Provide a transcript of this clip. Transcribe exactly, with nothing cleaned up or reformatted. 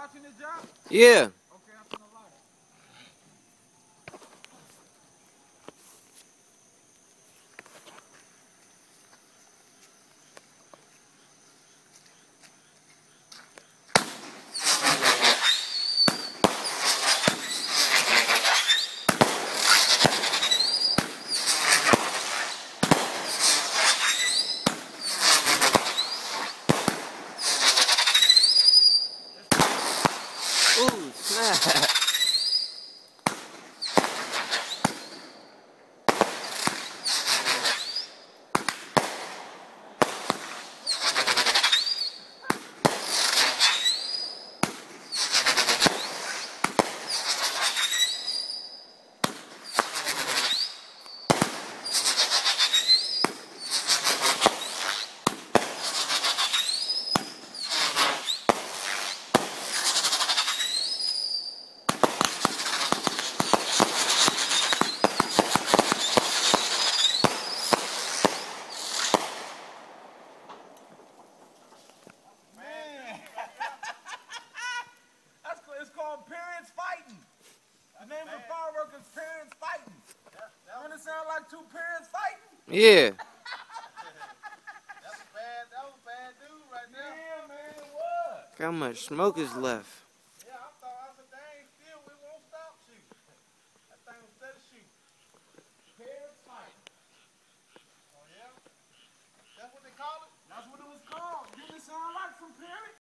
watching this job? Yeah. Okay, I'm finna light it. Ooh, snap. It's called Parents Fighting. The name of the firework is Parents Fighting. Doesn't it sound like two parents fighting? Yeah. That's a bad, that was a bad dude right there. Yeah, man, it was. Look how much smoke is left. Yeah, I thought, I said, dang, still, we won't stop shooting. That thing was steady shooting. Parents Fighting. Oh, yeah? That's what they call it? That's what it was called. Didn't it sound like some parents?